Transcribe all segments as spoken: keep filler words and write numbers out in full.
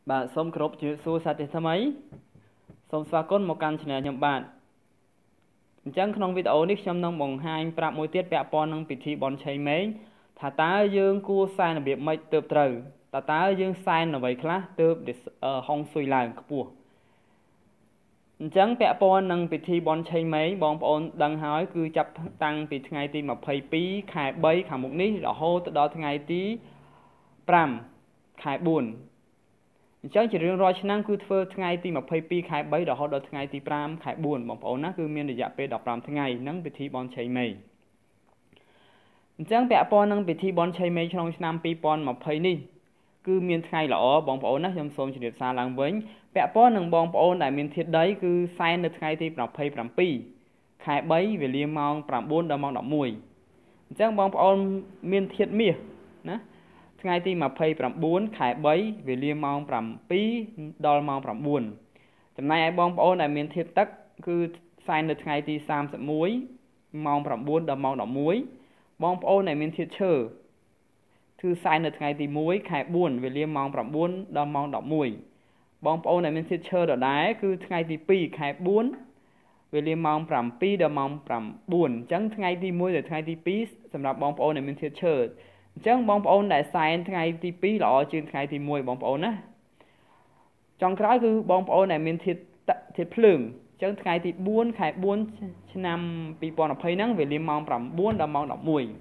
Bạn xong krop chữ số sát thế thâm ấy. Xong xóa côn một căn channel nhầm bạn. Chẳng trong video nàyខ្ញុំនឹងបង្ហាញប្រាប់មួយទៀតពាក់ព័ន្ធនឹងពិធីបុណ្យឆៃម៉េងថាតើយើងគួរសែនរបៀបម៉េចទើបត្រូវតើតើយើងសែនអ្វីខ្លះទើបហុងស៊ុយឡើងខ្ពស់អញ្ចឹងពាក់ព័ន្ធនឹងពិធីបុណ្យឆៃម៉េងបងប្អូនដឹងហើយគឺចាប់តាំងពីថ្ងៃទីម្ភៃពីរខែបីខាងមុខនេះរហូតដល់ថ្ងៃទីប្រាំខែបួនអញ្ចឹងជារៀងរាល់ឆ្នាំគឺធ្វើថ្ងៃទីម្ភៃពីរខែបីរហូតដល់ថ្ងៃទីប្រាំខែបួនបងប្អូនណាគឺមានរយៈពេលដប់ប្រាំថ្ងៃនឹងពិធីបុណ្យឆៃម៉េងអញ្ចឹងពាក់ព័ន្ធនឹងពិធីបុណ្យឆៃម៉េងក្នុងឆ្នាំពីរពាន់ម្ភៃនេះគឺមានថ្ងៃល្អបងប្អូនណាខ្ញុំសូមជម្រាបសារឡើងវិញពាក់ព័ន្ធនឹងបងប្អូនដែលមានធាតុដីគឺសែននៅថ្ងៃទីម្ភៃប្រាំពីរខែបីវេលាម៉ោងប្រាំបួនដល់ម៉ោងដប់មួយអញ្ចឹងបងប្អូនមានធាតុមាសណាថ្ងៃទីម្ភៃប្រាំបួនខែបីវេលាម៉ោងប្រាំពីរដល់ម៉ោងប្រាំបួនចំណែកឯបងប្អូនដែលមានធាតុទឹកគឺសែននៅថ្ងៃទីសាមសិបមួយម៉ោងប្រាំបួនដល់ម៉ោងដប់មួយបងប្អូនដែលមានធាតុឈើគឺសែននៅថ្ងៃទីមួយខែបួនវេលាម៉ោងប្រាំបួនដល់ម៉ោងដប់មួយបងប្អូនដែលមានធាតុឈើដដែលគឺថ្ងៃទីពីរខែបួនវេលាម៉ោងប្រាំពីរដល់ម៉ោងប្រាំបួនអញ្ចឹងថ្ងៃទីមួយដល់ថ្ងៃទីពីរសម្រាប់បងប្អូនដែលមានធាតុឈើអញ្ចឹងបងប្អូនដែលសែនថ្ងៃទីពីរល្អជាងថ្ងៃទីមួយបងប្អូនណាចុងក្រោយគឺបងប្អូនដែលមានធាតុធាតុភ្លើងអញ្ចឹងថ្ងៃទីបួនខែបួនឆ្នាំពីរពាន់ម្ភៃហ្នឹងវេលាម៉ោងប្រាំបួនដល់ម៉ោងដប់មួយ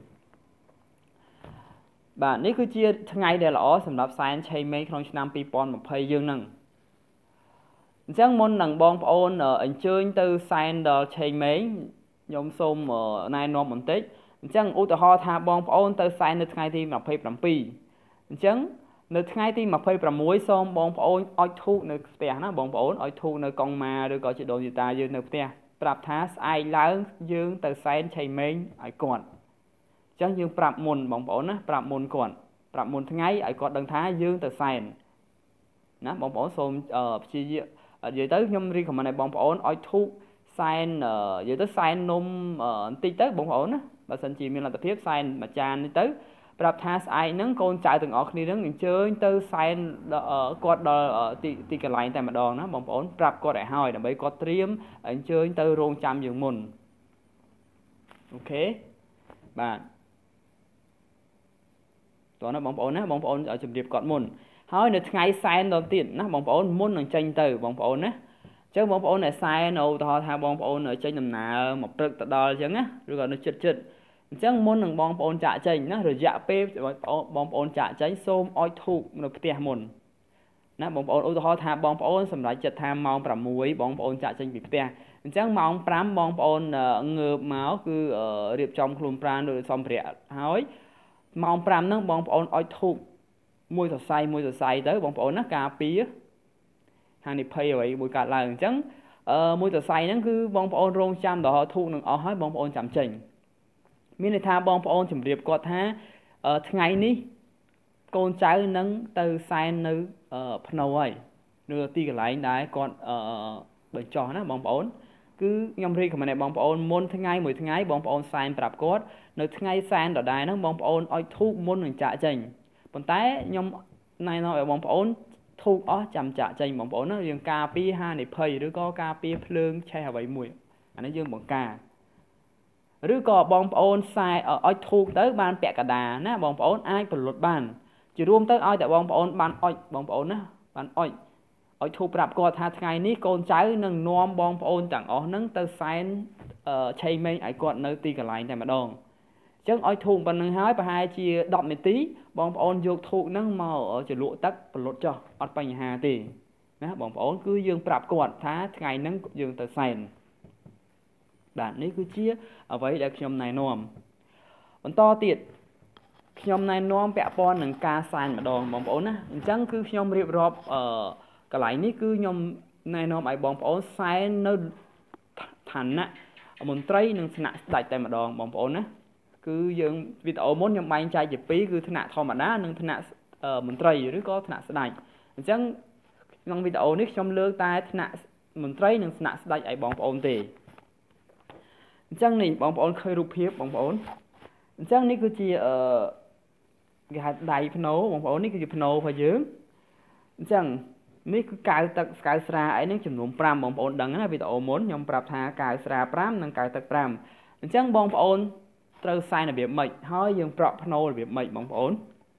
បាទនេះគឺជាថ្ងៃដែលល្អសម្រាប់សែនឆៃម៉េងក្នុងឆ្នាំពីរពាន់ម្ភៃយើងហ្នឹងអញ្ចឹងមុននឹងបងប្អូនអញ្ជើញទៅសែនដល់ឆៃម៉េងខ្ញុំសូមណែនាំបន្តិចអញ្ចឹងឧទាហរណ៍ថាបងប្អូនទៅសែននៅថ្ងៃទីម្ភៃប្រាំពីរអញ្ចឹងនៅថ្ងៃទីម្ភៃប្រាំមួយសូមបងប្អូនអុជធូបនៅផ្ទះណាបងប្អូនអុជធូបនៅកុងម៉ាឬក៏ជីដូនជីតាយើងនៅផ្ទះប្រាប់ថាស្អែកឡើងយើងទៅសែនឆៃម៉េងឲ្យគាត់អញ្ចឹងយើងប្រាប់មុនបងប្អូនណាប្រាប់មុនគាត់ប្រាប់មុនថ្ងៃឲ្យគាត់ដឹងថាយើងទៅសែនណាបងប្អូនសូមព្យាយាមនិយាយទៅខ្ញុំ recommend ឲ្យបងប្អូនអុជធូបសែននិយាយទៅសែននំបន្តិចទៅបងប្អូនណាបើសិនជាមានលទ្ធភាពសែនមួយចាននេះទៅប្រាប់ថាស្អែកហ្នឹងកូនចៅទាំងអស់គ្នាហ្នឹងអញ្ជើញទៅសែនគាត់ដល់ទីទីកន្លែងតែម្ដងណាបងប្អូនប្រាប់គាត់ឲ្យហើយដើម្បីគាត់ត្រៀមអញ្ជើញទៅរោងចាំយើងមុនអូខេបាទតោះណាបងប្អូនណាបងប្អូនឲ្យជម្រាបគាត់មុនហើយនៅថ្ងៃសែនដល់ទៀតណាបងប្អូនមុននឹងចេញទៅបងប្អូនណាអញ្ចឹងបងប្អូនដែលសែនឧទាហរណ៍ថាបងប្អូនចេញដំណើរមកព្រឹកទៅដល់អញ្ចឹងណាឬក៏នៅចិត្តចិត្តអញ្ចឹងមុននឹងបងប្អូនចាក់ចេញណារយៈពេលបងប្អូនចាក់ចេញសូមអុជធូបនៅផ្ទះមុនណាបងប្អូនឧទាហរណ៍ថាបងប្អូនសម្រាប់ចិត្តថាម៉ោងប្រាំមួយបងប្អូនចាក់ចេញពីផ្ទះអញ្ចឹងម៉ោងប្រាំបងប្អូនងើបមកគឺរៀបចំខ្លួនប្រាណឬសម្ភារៈហើយម៉ោងប្រាំហ្នឹងបងប្អូនអុជធូបមួយសរសៃមួយសរសៃទៅបងប្អូនណាការពារហានិភ័យអ្វីមួយកើតឡើងអញ្ចឹងអឺមួយសរសៃហ្នឹងគឺបងប្អូនរងចាំដល់ធូបនឹងអស់ហើយបងប្អូនចាំចេញមានន័យថាបងប្អូនជម្រាបគាត់ថាថ្ងៃនេះកូនចៅនឹងទៅសែននៅភ្នៅហើយនៅទីកន្លែងដែលគាត់បញ្ចុះណាបងប្អូនគឺខ្ញុំរីកខមមិនបងប្អូនមុនថ្ងៃមួយថ្ងៃបងប្អូនសែនប្រាប់គាត់នៅថ្ងៃសែនដដែលហ្នឹងបងប្អូនអុជធូបមុននឹងចាក់ចេញប៉ុន្តែខ្ញុំណែនាំឲ្យបងប្អូនធូបអស់ចាំចាក់ចេញបងប្អូនណាយើងការពារហានិភ័យឬក៏ការពារភ្លើងឆេះអ្វីមួយអានេះយើងបង្ការឬក៏បងប្អូនខ្សែអុជធូបទៅបានពាក់កណ្ដាលណាបងប្អូនអាចប្រលត់បានជារួមទៅឲ្យតែបងប្អូនបានអុជបងប្អូនណាបានអុជអុជធូបប្រាប់គាត់ថាថ្ងៃនេះកូនចៅនឹងនាំបងប្អូនទាំងអស់ហ្នឹងទៅសែនឆៃម៉េងឲ្យគាត់នៅទីកន្លែងតែម្ដងអញ្ចឹងអុជធូបប៉ុណ្្នឹងហើយប្រហែលជាដប់នាទីបងប្អូនយកធូបហ្នឹងមកជ្រលក់ទឹកប្រលត់ចុះអត់បញ្ហាទេណាបងប្អូនគឺយើងប្រាប់គាត់ថាថ្ងៃហ្នឹងយើងទៅសែនបាទនេះគឺជាអ្វីដែលខ្ញុំណែនាំបន្តទៀតខ្ញុំណែនាំពាក់ព័ន្ធនឹងការសែនម្ដងបងប្អូនណាអញ្ចឹងគឺខ្ញុំរៀបរាប់អឺកន្លែងនេះគឺខ្ញុំណែនាំឲ្យបងប្អូនសែននៅឋានៈមន្ត្រីនិងថ្នាក់ស្ដេចតែម្ដងបងប្អូនណាគឺយើងវីដេអូមុនខ្ញុំបែងចែកជាពីរគឺថ្នាក់ធម្មតានិងថ្នាក់មន្ត្រីឬក៏ថ្នាក់ស្ដេចអញ្ចឹងក្នុងវីដេអូនេះខ្ញុំលើកតែថ្នាក់មន្ត្រីនិងថ្នាក់ស្ដេចឲ្យបងប្អូនទេអញ្ចឹងនេះបងប្អូនឃើញរូបភាពបងប្អូនអញ្ចឹងនេះគឺជាអឺគេហៅដៃភ្នោបងប្អូននេះគឺជាភ្នោរបស់យើង chẳng ní cứ cài tật cài sra ấy nó chừng nụm pram bóng ổn đắng á vì tao muốn nhom prap tha cài sra pram nâng cài tật pram chẳng bóng ổn trâu sai là việc mệnh hỏi dương prop nô là việc mệnh bóng ổn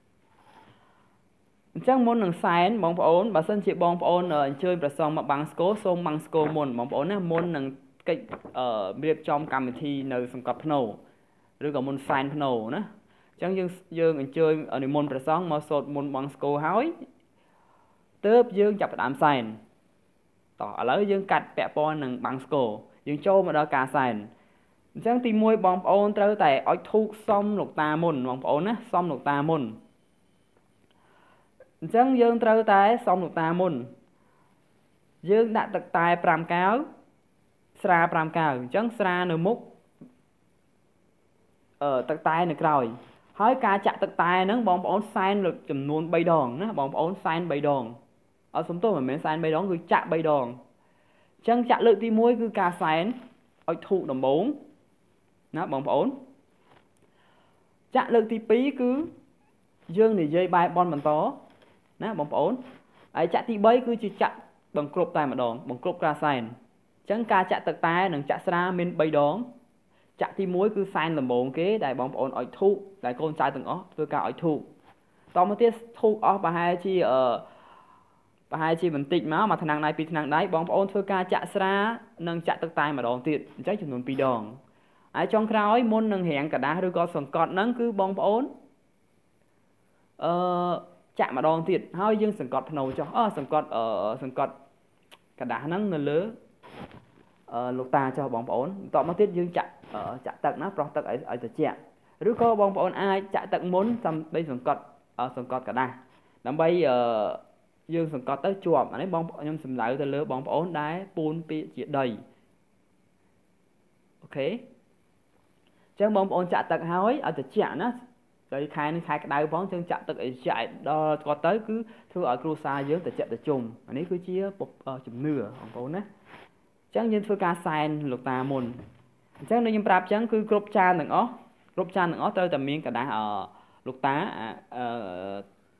chẳng muốn nâng sai bóng ổn bà sân chị bóng ổn ở chơi bà xong mà bằng score xong bằng score môn bóng ổn á môn nâng cái ở việc trong cầm thi nơi xong cặp nô rồi có môn sai nô nữa chẳng dương dương chơi ở môn bà xong mà sốt môn bằng score hỏi tớp dương chập đám sàn tỏ lấy dương cắt bẹ po nâng bằng score dương châu mà đó cả sàn chẳng tìm môi bóng ôn trâu tại oi thuốc xong lục ta môn bóng ôn á xong lục ta môn chẳng dương trâu tại xong lục ta môn dương đã tật tài pram cáo sra pram cáo chẳng sra nửa múc ở tật tài nửa rồi hỏi ca chặt tật tài nâng bóng ôn sign được chùm luôn bay đòn á bóng ôn sign bay đòn ở sống tôi mà mình sign bay đòn cứ chặt bay đòn chẳng chặt lượng tìm môi cứ ca sign oi thuốc đồng bốn nó bóng ổn chặt lực thì phí cứ dương thì dây bài bon bằng tó nó bóng ổn ấy chặt thì bấy cứ chỉ chặt bằng cột tay mà đòn bằng cột ra sàn chẳng ca chặt tật tay đừng chặt ra bên bay đón chặt thì muối cứ sàn làm bốn kế đại bóng ổn ỏi thu đại con trai từng ó tôi cả ỏi thu tao mới tiết thu ó bà hai chi ở bà hai chi mình tịnh máu mà thằng này bị thằng đấy bóng ổn tôi ca chặt ra nâng chặt tật tay mà đòn tiệt chắc chừng bị đòn ai trong khói môn nâng hẹn cả đá rồi có sòng cọt nâng cứ bóng ổn ờ chạm mà đòn thiệt hơi dương sòng cọt nầu cho ờ sòng cọt ở sòng cọt cả đá nâng là lớn ờ lục ta cho bóng ổn tọ mà tiết dương chạm ở chạm tận nó pro tận ở ở chạm rồi có bóng ổn ai chạm tận muốn xong đây sòng cọt ở sòng cọt cả đá làm bây giờ dương sòng cọt tới chuột mà lấy bóng nhưng sầm lại từ lớn bóng ổn đá pun bị chỉ đầy ok chẳng bóng ổn chặt tật hói ở từ chạm á rồi khai nó khai cái đai bóng chân chặt tật ấy chạy đo có tới cứ thưa ở cru xa dưới từ chặt từ chùm anh ấy cứ chia bột chùm nửa bóng ổn á chẳng như thưa ca sign lục ta môn chẳng nên nhưng prap chẳng cứ group chan đừng ó group chan đừng ó tới tầm miếng cả đá ở lục tá ờ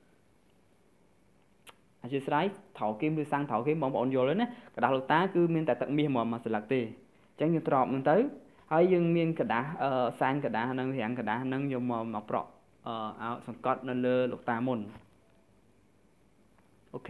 anh chưa sấy thảo kim đưa sang thảo kim bóng ổn vô lớn á cả đá lục tá cứ miếng tại tận miếng mà mà sẽ lạc tì chẳng như trọp mình tới hay dương miên cả đá ờ sang cả đá nâng hiện cả đá nâng vô mà mà pro ờ áo sòng cọt nâng lơ lục ta môn ok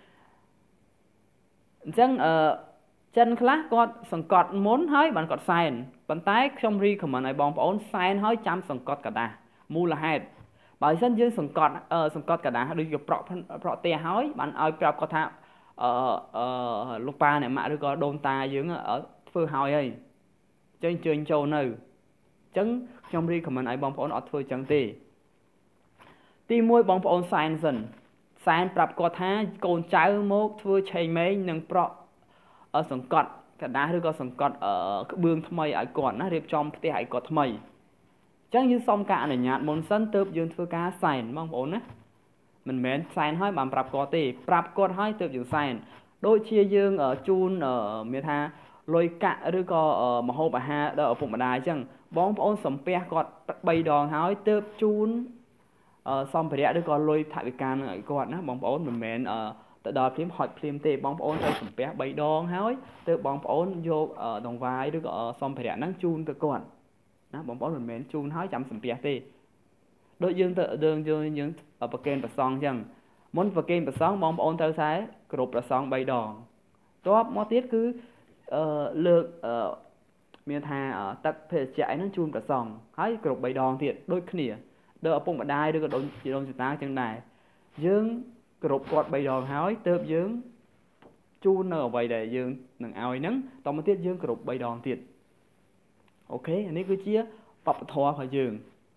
chẳng ờ chân class cọt sòng cọt muốn hỏi bạn cọt sign bạn tái trong ri của mình này bóng ổn sign hỏi chăm sòng cọt cả đá mua là hai bởi sân dương sòng cọt ờ sòng cọt cả đá đi pro pro tè hỏi bạn ơi pro có thạo ờ ờ lục pa này mà được có đôn ta dương ở phương hỏi ấy chơi chơi châu nơi chấn trong ri của mình ấy bóng ổn ở thôi chẳng tì ti môi bóng ổn sign dần sign prap có tha con cháu mốt thôi chơi mấy nâng pro ở sòng cọt cả đá được có sòng cọt ở cái bương thmây ấy còn nó đẹp trong cái ấy có thmây chẳng như xong cả này nhạt môn sân tớp dương thôi cá sign bóng ổn á mình mến sign hỏi bằng prap có tì prap có hỏi tớp dương sign đôi chia dương ở chun ở miền tha lôi cạឬក៏មហូបអាហារដល់ឪពុកម្ដាយអញ្ចឹងបងប្អូនសំពះគាត់បីដងហើយទើបជូនសម្ភារៈឬក៏លុយថវិកានឹងឲ្យគាត់ណាបងប្អូនមិនមែនទៅដល់ព្រាមហុចព្រាមទេបងប្អូនត្រូវសំពះបីដងហើយទើបបងប្អូនយកដង្វាយឬក៏សម្ភារៈហ្នឹងជូនទៅគាត់ណាបងប្អូនមិនមែនជូនហើយចាំសំពះទេដូចយើងទៅយើងយើងប្រកេនប្រសងអញ្ចឹងមុនប្រកេនប្រសងបងប្អូនត្រូវតែគ្រប់ប្រសងបីដងតបមកទៀតគឺលើកមានថាទឹកភេសជ្ជៈហ្នឹងជូនប្រសងហើយគ្រប់បីដងទៀតដូចគ្នាដល់ឪពុកម្ដាយឬក៏ដូនជីដូនជីតាចឹងដែរយើងគ្រប់គាត់បីដងហើយទើបយើងជូននៅអ្វីដែលយើងនឹងឲ្យហ្នឹងតមកទៀតយើងគ្រប់បីដងទៀតអូខេអានេះគឺជាបព្វធម៌របស់យើង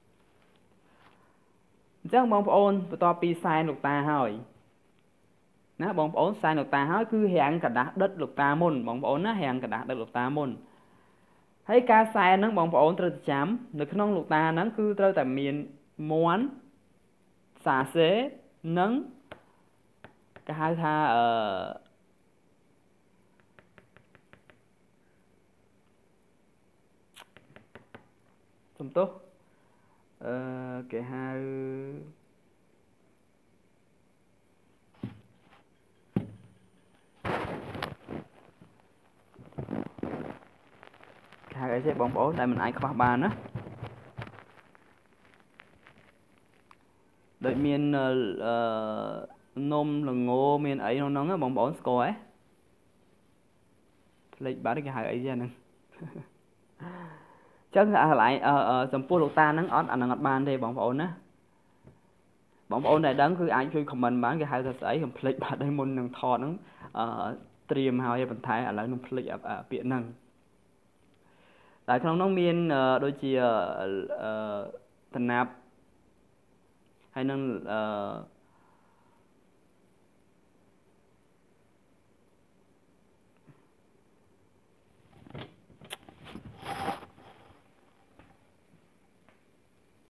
អញ្ចឹងបងប្អូនបន្ទាប់ពីសែនលោកតាហើយណាបងប្អូនសែនលោកតាហើយគឺរាំងกระดาษដិតលោកតាមុនបងប្អូនណារាំងกระดาษដិតលោកតាមុនហើយការសែនហ្នឹងបងប្អូនត្រូវចាំនៅក្នុងលោកតាហ្នឹងគឺត្រូវតែមានមន់សាសេនិងគេហៅថាអឺសំទោសអឺគេហៅអីទេបងប្អូនដែលមិនអាចខ្វះបានណាដូចមានអឺនំល្ងមានអីក្នុងហ្នឹងបងប្អូនស្គាល់ហ៎ផ្លេចបាត់គេហៅអីចឹងហ្នឹងចឹងកន្លែងចំពោះលោកតាហ្នឹងអត់អាហ្នឹងអត់បានទេបងប្អូនណាបងប្អូនដែលដឹងគឺអាចជួយ comment បានគេហៅថាស្អីខ្ញុំភ្លេចបាត់ហើយមុននឹងថតហ្នឹងអឺត្រៀមហើយប៉ុន្តែឥឡូវនឹងភ្លេចពាក្យហ្នឹងតែក្នុងនោះមានដូចជាអឺតំណាប់ហើយនឹងអឺ